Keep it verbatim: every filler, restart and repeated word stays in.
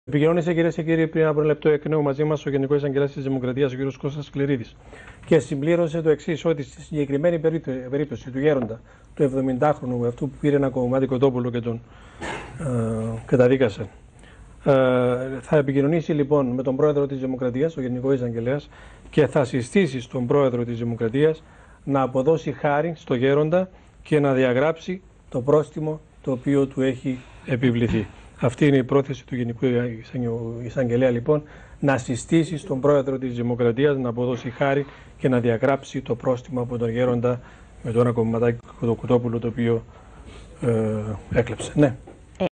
Επικοινωνήσε, κυρίες και κύριοι, πριν από ένα λεπτό εκ νέου μαζί μας ο Γενικός Εισαγγελέας της Δημοκρατίας, ο κ. Κώστας Σκληρίδης. Και συμπλήρωσε το εξής, ότι στη συγκεκριμένη περίπτωση του γέροντα, του εβδομηντάχρονου, αυτού που πήρε ένα κομμάτι κοτόπουλο και τον ε, καταδίκασε, ε, θα επικοινωνήσει λοιπόν με τον πρόεδρο της Δημοκρατίας, τον Γενικό Εισαγγελέα, και θα συστήσει στον πρόεδρο της Δημοκρατίας να αποδώσει χάρη στο γέροντα και να διαγράψει το πρόστιμο το οποίο του έχει επιβληθεί. Αυτή είναι η πρόθεση του Γενικού Εισαγγελέα, λοιπόν, να συστήσει στον πρόεδρο της Δημοκρατίας να αποδώσει χάρη και να διαγράψει το πρόστιμο από τον γέροντα με το ένα κομματάκι κοτόπουλο το οποίο ε, έκλεψε. Ναι.